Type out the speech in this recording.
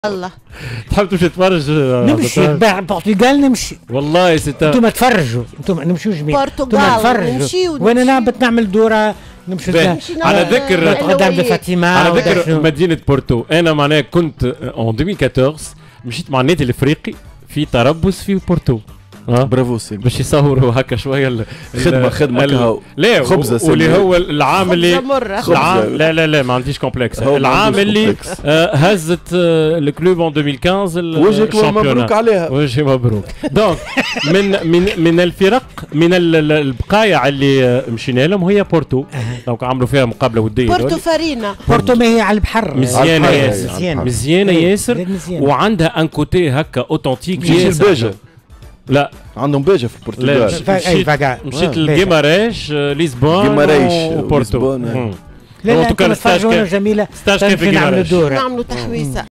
الله تحب تمشي تتفرج؟ نمشي البرتغال نمشي والله انتم تفرجوا، انتم نمشيو جميع البرتغال نمشيو وانا نعبت نعمل دوره نمشي على ذكر نتغدى عند فاطمه على ذكر مدينه بورتو. انا معناها كنت ان 2014 مشيت مع النادي الافريقي في تربص في بورتو. برافو سي باش يصوروا هكا شويه خدمه لا خبزه واللي هو العام اللي لا ما عنديش كومبلكس. العام اللي هزت الكلوب ان 2015 وجهك مبروك عليها. وجهي مبروك. دونك من الفرق من البقايع اللي مشينا لهم هي بورتو. دونك عملوا فيها مقابله وديه. بورتو فارينا. بورتو ما هي على البحر، مزيانه ياسر، مزيانه ياسر، وعندها ان كوتي هكا اوتنتيك ياسر. لا عندهم باجه في البرتغال. مشيت لجيمارايش، لشبونة وبورتو. لا لا، تفرجونا جميله. ستاج كيف نعملوا تحويسه.